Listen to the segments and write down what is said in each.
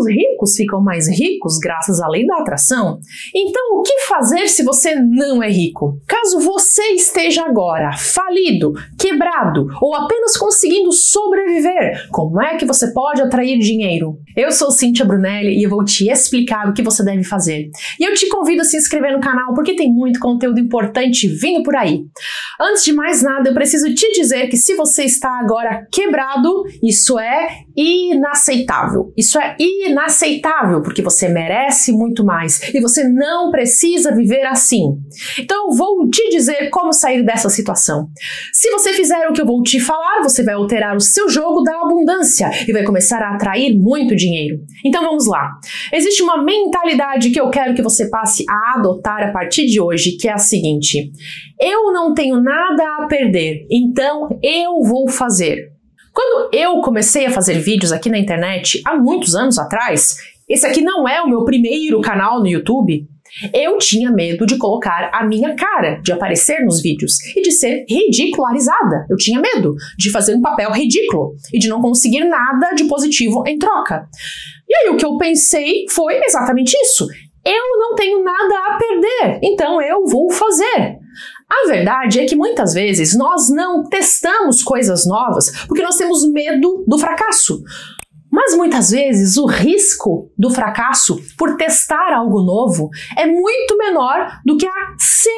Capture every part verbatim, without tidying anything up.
os ricos ficam mais ricos graças à lei da atração. Então, o que fazer se você não é rico? Caso você esteja agora falido, quebrado ou apenas conseguindo sobreviver, como é que você pode atrair dinheiro? Eu sou Cíntia Brunelli e eu vou te explicar o que você deve fazer. E eu te convido a se inscrever no canal porque tem muito conteúdo importante vindo por aí. Antes de mais nada, eu preciso te dizer que se você está agora quebrado, isso é inaceitável. Isso é inaceitável porque você merece muito mais e você não precisa viver assim. Então eu vou te dizer como sair dessa situação. Se você fizer o que eu vou te falar, você vai alterar o seu jogo da abundância e vai começar a atrair muito dinheiro. Então vamos lá. Existe uma mentalidade que eu quero que você passe a adotar a partir de hoje, que é a seguinte: eu não tenho nada a perder, então eu vou fazer. Quando eu comecei a fazer vídeos aqui na internet, há muitos anos atrás, esse aqui não é o meu primeiro canal no YouTube, eu tinha medo de colocar a minha cara, de aparecer nos vídeos e de ser ridicularizada. Eu tinha medo de fazer um papel ridículo e de não conseguir nada de positivo em troca. E aí o que eu pensei foi exatamente isso. Eu não tenho nada a perder, então eu vou fazer. A verdade é que muitas vezes nós não testamos coisas novas porque nós temos medo do fracasso. Mas muitas vezes o risco do fracasso por testar algo novo é muito menor do que a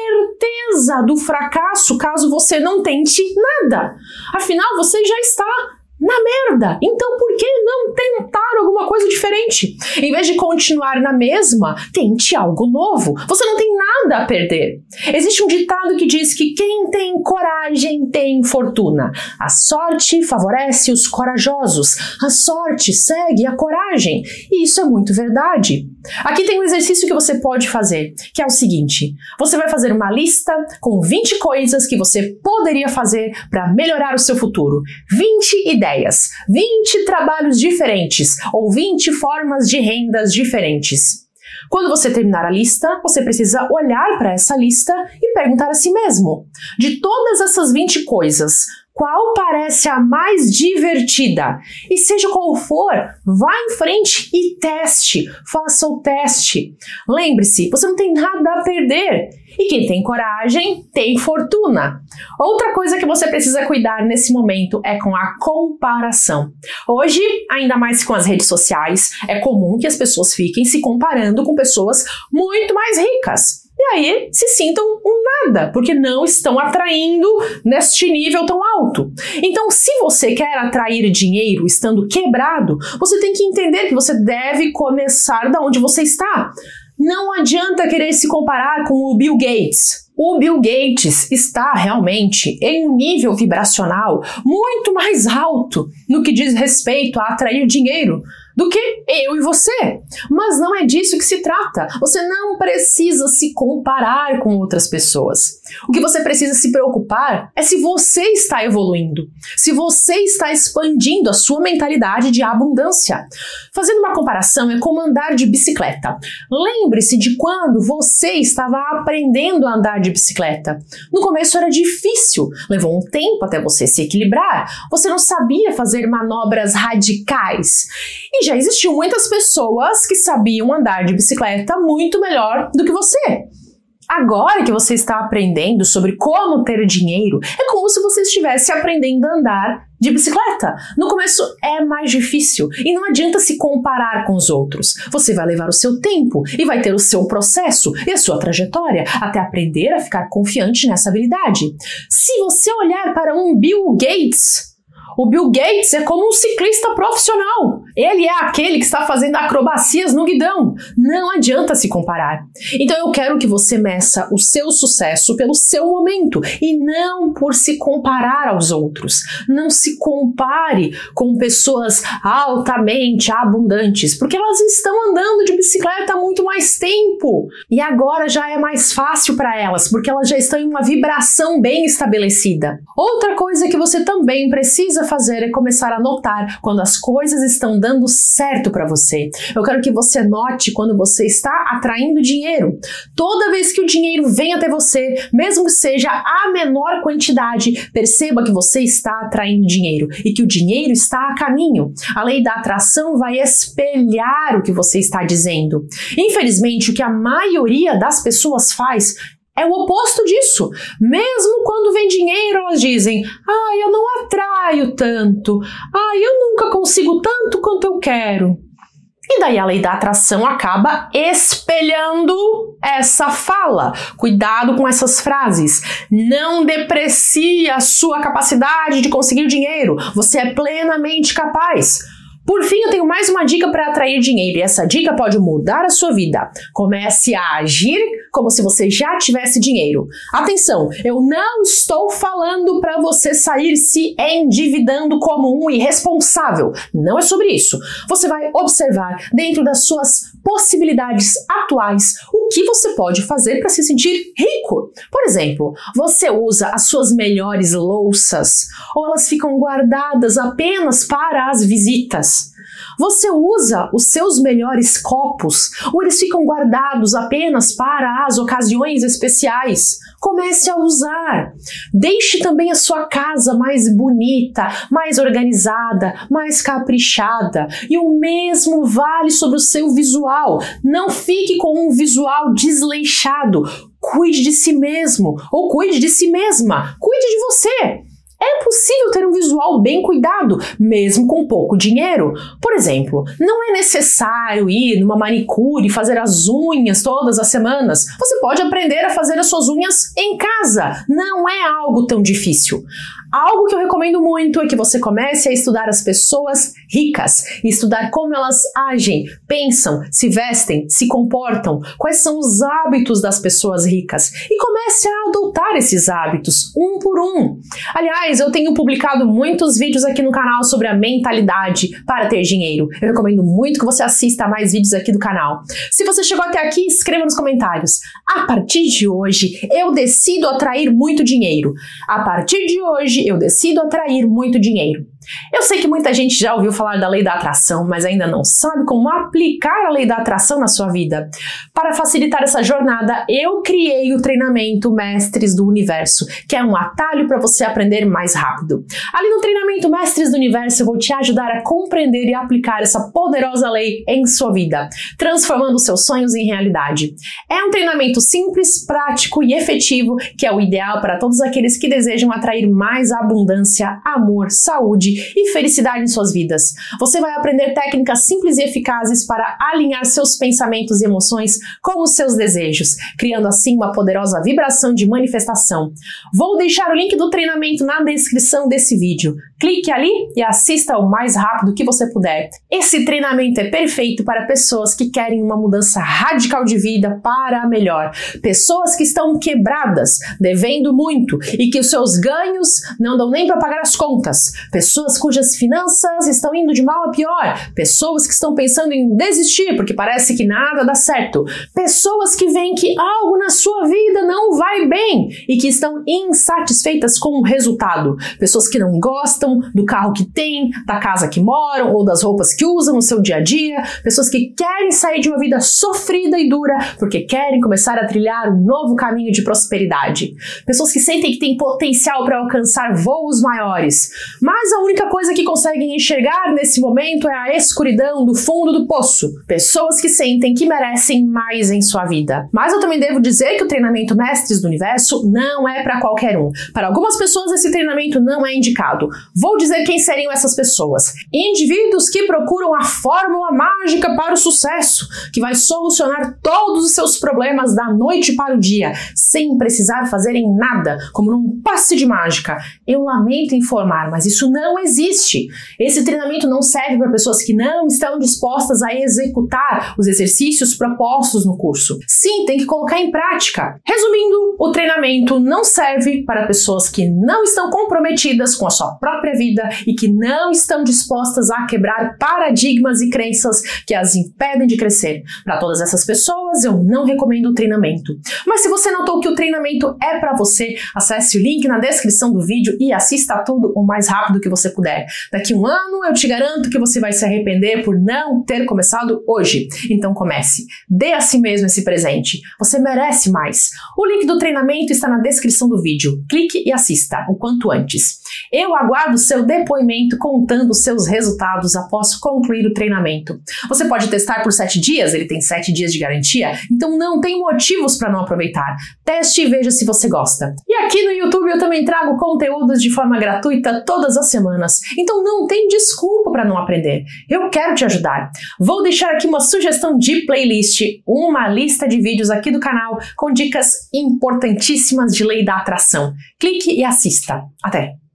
certeza do fracasso caso você não tente nada. Afinal, você já está na merda. Então por que não tentar alguma coisa diferente? Em vez de continuar na mesma, tente algo novo. Você não tem nada a perder. Existe um ditado que diz que quem tem coragem tem fortuna. A sorte favorece os corajosos. A sorte segue a coragem. E isso é muito verdade. Aqui tem um exercício que você pode fazer, que é o seguinte: você vai fazer uma lista com vinte coisas que você poderia fazer para melhorar o seu futuro. vinte ideias, vinte trabalhos diferentes ou vinte formas de rendas diferentes. Quando você terminar a lista, você precisa olhar para essa lista e perguntar a si mesmo: de todas essas vinte coisas, qual parece a mais divertida? E seja qual for, vá em frente e teste. Faça o teste. Lembre-se, você não tem nada a perder. E quem tem coragem, tem fortuna. Outra coisa que você precisa cuidar nesse momento é com a comparação. Hoje, ainda mais com as redes sociais, é comum que as pessoas fiquem se comparando com pessoas muito mais ricas. E aí se sintam um nada, porque não estão atraindo neste nível tão alto. Então, se você quer atrair dinheiro estando quebrado, você tem que entender que você deve começar da onde você está. Não adianta querer se comparar com o Bill Gates. O Bill Gates está realmente em um nível vibracional muito mais alto no que diz respeito a atrair dinheiro do que eu e você. Mas não é disso que se trata. Você não precisa se comparar com outras pessoas. O que você precisa se preocupar é se você está evoluindo, se você está expandindo a sua mentalidade de abundância. Fazendo uma comparação é como andar de bicicleta. Lembre-se de quando você estava aprendendo a andar de bicicleta. No começo era difícil, levou um tempo até você se equilibrar, você não sabia fazer manobras radicais. E já existiam muitas pessoas que sabiam andar de bicicleta muito melhor do que você. Agora que você está aprendendo sobre como ter dinheiro, é como se você estivesse aprendendo a andar de bicicleta. No começo é mais difícil e não adianta se comparar com os outros. Você vai levar o seu tempo e vai ter o seu processo e a sua trajetória até aprender a ficar confiante nessa habilidade. Se você olhar para um Bill Gates, o Bill Gates é como um ciclista profissional. Ele é aquele que está fazendo acrobacias no guidão. Não adianta se comparar. Então eu quero que você meça o seu sucesso pelo seu momento e não por se comparar aos outros. Não se compare com pessoas altamente abundantes, porque elas estão andando de bicicleta há muito mais tempo. E agora já é mais fácil para elas, porque elas já estão em uma vibração bem estabelecida. Outra coisa que você também precisa fazer é começar a notar quando as coisas estão dando certo para você. Eu quero que você note quando você está atraindo dinheiro. Toda vez que o dinheiro vem até você, mesmo que seja a menor quantidade, perceba que você está atraindo dinheiro e que o dinheiro está a caminho. A lei da atração vai espelhar o que você está dizendo. Infelizmente, o que a maioria das pessoas faz é o oposto disso. Mesmo quando vem dinheiro, elas dizem: ah, eu não atraio tanto, ah, eu nunca consigo tanto quanto eu quero. E daí a lei da atração acaba espelhando essa fala. Cuidado com essas frases. Não deprecie a sua capacidade de conseguir dinheiro. Você é plenamente capaz. Por fim, eu tenho mais uma dica para atrair dinheiro e essa dica pode mudar a sua vida. Comece a agir como se você já tivesse dinheiro. Atenção, eu não estou falando para você sair se endividando como um irresponsável. Não é sobre isso. Você vai observar dentro das suas possibilidades atuais o que você pode fazer para se sentir rico. Por exemplo, você usa as suas melhores louças ou elas ficam guardadas apenas para as visitas? Você usa os seus melhores copos ou eles ficam guardados apenas para as ocasiões especiais? Comece a usar. Deixe também a sua casa mais bonita, mais organizada, mais caprichada. E o mesmo vale sobre o seu visual. Não fique com um visual desleixado. Cuide de si mesmo ou cuide de si mesma. Cuide de você. É possível ter um visual bem cuidado, mesmo com pouco dinheiro. Por exemplo, não é necessário ir numa manicure e fazer as unhas todas as semanas. Você pode aprender a fazer as suas unhas em casa. Não é algo tão difícil. Algo que eu recomendo muito é que você comece a estudar as pessoas ricas e estudar como elas agem, pensam, se vestem, se comportam, quais são os hábitos das pessoas ricas e comece a adotar esses hábitos um por um. Aliás, eu tenho publicado muitos vídeos aqui no canal sobre a mentalidade para ter dinheiro. Eu recomendo muito que você assista a mais vídeos aqui do canal. Se você chegou até aqui, escreva nos comentários. A partir de hoje, eu decido atrair muito dinheiro. A partir de hoje, eu decido atrair muito dinheiro. Eu sei que muita gente já ouviu falar da lei da atração, mas ainda não sabe como aplicar a lei da atração na sua vida. Para facilitar essa jornada, eu criei o treinamento Mestres do Universo, que é um atalho para você aprender mais rápido. Ali no treinamento Mestres do Universo, eu vou te ajudar a compreender e aplicar essa poderosa lei em sua vida, transformando seus sonhos em realidade. É um treinamento simples, prático e efetivo, que é o ideal para todos aqueles que desejam atrair mais abundância, amor, saúde e felicidade em suas vidas. Você vai aprender técnicas simples e eficazes para alinhar seus pensamentos e emoções com os seus desejos, criando assim uma poderosa vibração de manifestação. Vou deixar o link do treinamento na descrição desse vídeo. Clique ali e assista o mais rápido que você puder. Esse treinamento é perfeito para pessoas que querem uma mudança radical de vida para a melhor. Pessoas que estão quebradas, devendo muito e que os seus ganhos não dão nem para pagar as contas. Pessoas cujas finanças estão indo de mal a pior. Pessoas que estão pensando em desistir porque parece que nada dá certo. Pessoas que veem que algo na sua vida não vai bem e que estão insatisfeitas com o resultado. Pessoas que não gostam do carro que têm, da casa que moram ou das roupas que usam no seu dia a dia. Pessoas que querem sair de uma vida sofrida e dura porque querem começar a trilhar um novo caminho de prosperidade. Pessoas que sentem que têm potencial para alcançar voos maiores. Mas a única coisa que conseguem enxergar nesse momento é a escuridão do fundo do poço. Pessoas que sentem que merecem mais em sua vida. Mas eu também devo dizer que o treinamento Mestres do Universo não é para qualquer um. Para algumas pessoas esse treinamento não é indicado. Vou dizer quem seriam essas pessoas. Indivíduos que procuram a fórmula mágica para o sucesso, que vai solucionar todos os seus problemas da noite para o dia, sem precisar fazerem nada, como num passe de mágica. Eu lamento informar, mas isso não existe. Esse treinamento não serve para pessoas que não estão dispostas a executar os exercícios propostos no curso. Sim, tem que colocar em prática. Resumindo, o treinamento não serve para pessoas que não estão comprometidas com a sua própria própria vida e que não estão dispostas a quebrar paradigmas e crenças que as impedem de crescer. Para todas essas pessoas, eu não recomendo o treinamento. Mas se você notou que o treinamento é para você, acesse o link na descrição do vídeo e assista tudo o mais rápido que você puder. Daqui a um ano, eu te garanto que você vai se arrepender por não ter começado hoje. Então comece. Dê a si mesmo esse presente. Você merece mais. O link do treinamento está na descrição do vídeo. Clique e assista o quanto antes. Eu aguardo seu depoimento contando seus resultados após concluir o treinamento. Você pode testar por sete dias, ele tem sete dias de garantia, então não tem motivos para não aproveitar. Teste e veja se você gosta. E aqui no YouTube eu também trago conteúdos de forma gratuita todas as semanas, então não tem desculpa para não aprender. Eu quero te ajudar. Vou deixar aqui uma sugestão de playlist, uma lista de vídeos aqui do canal com dicas importantíssimas de lei da atração. Clique e assista. Até!